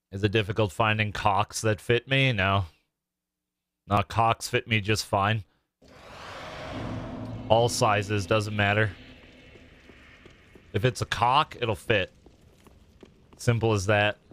Is it difficult finding cocks that fit me? No. No, cocks fit me just fine. All sizes, doesn't matter. If it's a cock, it'll fit. Simple as that.